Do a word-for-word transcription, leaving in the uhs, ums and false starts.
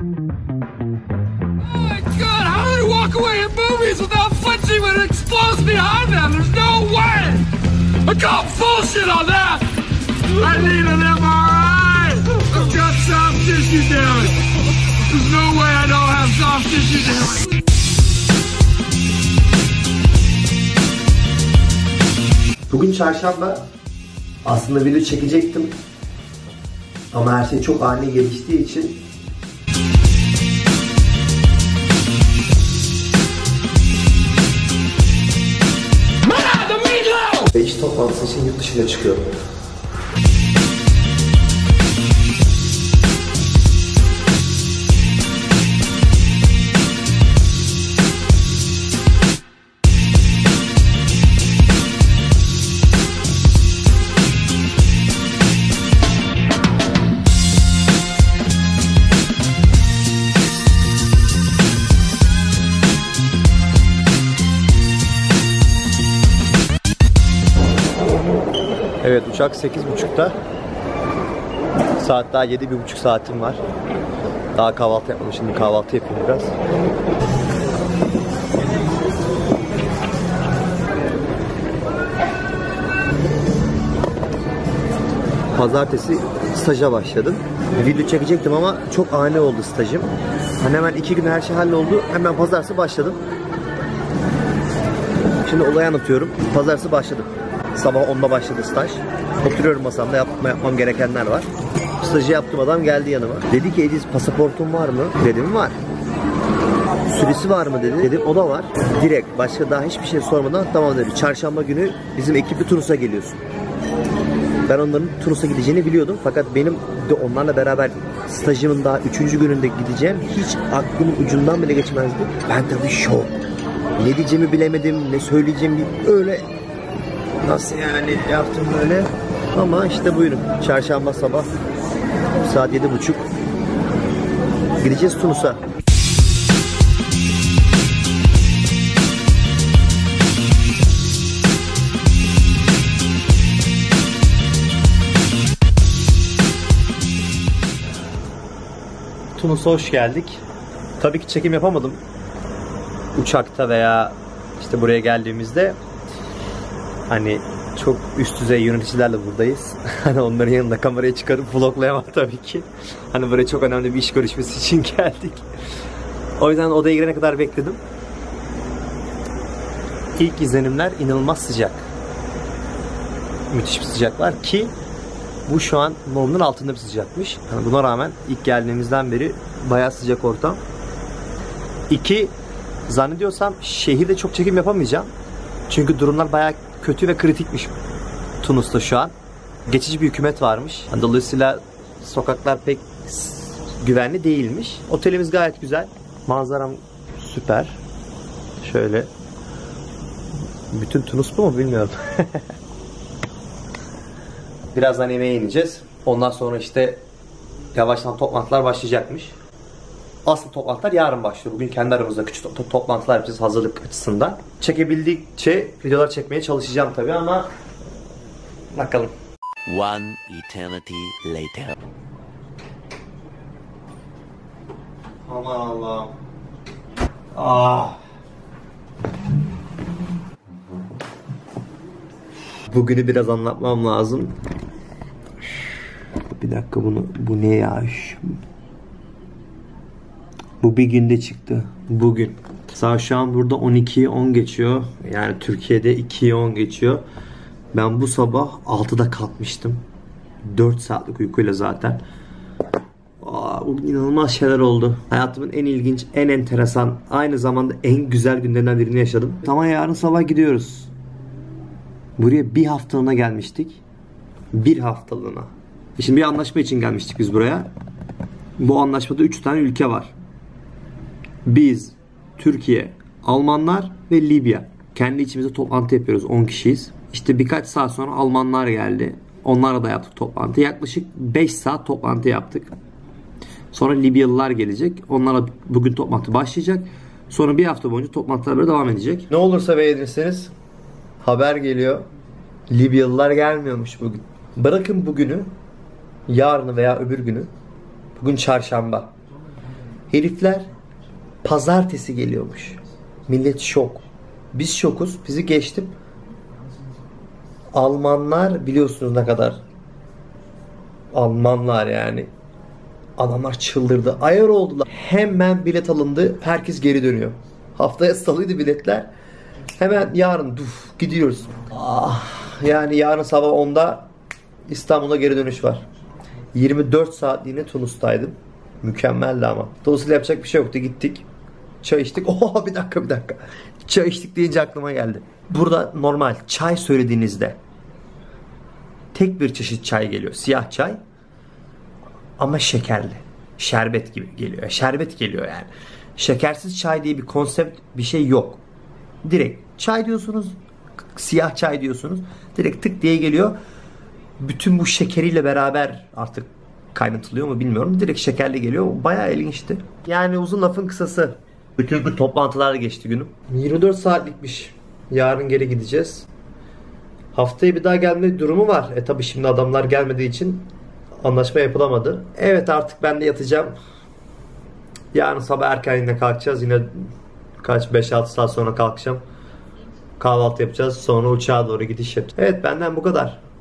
God, how do they walk away in movies without flinching when it explodes behind them? There's no way! I call bullshit on that! I need an M R I! I've got soft tissue damage! There's no way I don't have soft tissue damage! Bugün çarşamba. Aslında video çekecektim. Ama her şey çok ani geliştiği için ve iş toplantısı için yurt dışına çıkıyorum. Evet, uçak sekiz buçukta. Saat daha yedi bir buçuk saatim var. Daha kahvaltı yapmadım. Şimdi kahvaltı yapayım biraz. Pazartesi staja başladım. Video çekecektim ama çok ani oldu stajım. Hani hemen iki gün her şey halloldu. Hemen pazartesi başladım. Şimdi olayı anlatıyorum. Pazartesi başladım. Sabah onda başladı staj. Oturuyorum masamda, yapma, yapmam gerekenler var. Stajı yaptım, adam geldi yanıma. Dedi ki Ediz, pasaportun var mı? Dedim var. Süresi var mı dedi. Dedim o da var. Direkt başka daha hiçbir şey sormadan tamam dedi. Çarşamba günü bizim ekiple Tunus'a geliyorsun. Ben onların Tunus'a gideceğini biliyordum. Fakat benim de onlarla beraber stajımın daha üçüncü gününde gideceğim hiç aklımın ucundan bile geçmezdi. Ben tabii şok. Ne diyeceğimi bilemedim, ne söyleyeceğimi öyle. Nasıl yani yaptım böyle. Ama işte buyurun. Çarşamba sabah saat yedi buçuk gideceğiz Tunus'a. Tunus'a hoş geldik. Tabii ki çekim yapamadım. Uçakta veya işte buraya geldiğimizde hani çok üst düzey yöneticilerle buradayız. Hani onların yanında kamerayı çıkarıp vloglayamam tabii ki. Hani böyle çok önemli bir iş görüşmesi için geldik. O yüzden odaya girene kadar bekledim. İlk izlenimler inanılmaz sıcak. Müthiş bir sıcak var ki bu şu an normalin altında bir sıcakmış. Yani buna rağmen ilk geldiğimizden beri bayağı sıcak ortam. İki, zannediyorsam şehirde çok çekim yapamayacağım. Çünkü durumlar bayağı kötü ve kritikmiş Tunus'ta şu an. Geçici bir hükümet varmış. Dolayısıyla sokaklar pek güvenli değilmiş. Otelimiz gayet güzel. Manzaram süper. Şöyle. Bütün Tunus bu mu bilmiyorum. Birazdan yemeğe ineceğiz. Ondan sonra işte yavaştan toplantılar başlayacakmış. Asıl toplantılar yarın başlıyor. Bugün kendi aramızda küçük to toplantılar yapacağız hazırlık açısından. Çekebildikçe videolar çekmeye çalışacağım tabii ama bakalım. One eternity later. Aman Allah'ım. Ah. Bugünü biraz anlatmam lazım. Bir dakika bunu bu ne ya? Bu bir günde çıktı. Bugün. Saat şu an burada on ikiyi on geçiyor. Yani Türkiye'de ikiyi on geçiyor. Ben bu sabah altıda kalkmıştım. dört saatlik uykuyla zaten. Aa, bugün inanılmaz şeyler oldu. Hayatımın en ilginç, en enteresan, aynı zamanda en güzel günlerinden birini yaşadım. Ama yarın sabah gidiyoruz. Buraya bir haftalığına gelmiştik. Bir haftalığına. Şimdi bir anlaşma için gelmiştik biz buraya. Bu anlaşmada üç tane ülke var. Biz, Türkiye, Almanlar ve Libya. Kendi içimizde toplantı yapıyoruz. on kişiyiz. İşte birkaç saat sonra Almanlar geldi. Onlarla da yaptık toplantı. Yaklaşık beş saat toplantı yaptık. Sonra Libyalılar gelecek. Onlarla bugün toplantı başlayacak. Sonra bir hafta boyunca toplantılar böyle devam edecek. Ne olursa beğenirseniz haber geliyor. Libyalılar gelmiyormuş bugün. Bırakın bugünü, yarını veya öbür günü. Bugün çarşamba. Herifler pazartesi geliyormuş. Millet şok. Biz şokuz. Bizi geçtim. Almanlar biliyorsunuz ne kadar. Almanlar yani. Adamlar çıldırdı. Ayar oldular. Hemen bilet alındı. Herkes geri dönüyor. Haftaya salıydı biletler. Hemen yarın duf gidiyoruz. Ah, yani yarın sabah onda İstanbul'a geri dönüş var. yirmi dört saatliğine Tunus'taydım. Mükemmeldi ama. Dolayısıyla yapacak bir şey yoktu. Gittik. Çay içtik. Oha bir dakika bir dakika. Çay içtik deyince aklıma geldi. Burada normal çay söylediğinizde tek bir çeşit çay geliyor. Siyah çay. Ama şekerli. Şerbet gibi geliyor. Şerbet geliyor yani. Şekersiz çay diye bir konsept bir şey yok. Direkt çay diyorsunuz. Siyah çay diyorsunuz. Direkt tık diye geliyor. Bütün bu şekeriyle beraber artık kaynatılıyor mu bilmiyorum. Direkt şekerli geliyor. Bayağı ilginçti. Yani uzun lafın kısası. Bütün bu toplantılarla geçti günüm. yirmi dört saatlikmiş. Yarın geri gideceğiz. Haftaya bir daha gelme durumu var. E tabi şimdi adamlar gelmediği için anlaşma yapılamadı. Evet artık ben de yatacağım. Yarın sabah erken yine kalkacağız. Yine kaç beş altı saat sonra kalkacağım. Kahvaltı yapacağız. Sonra uçağa doğru gidiş yapacağız. Evet benden bu kadar.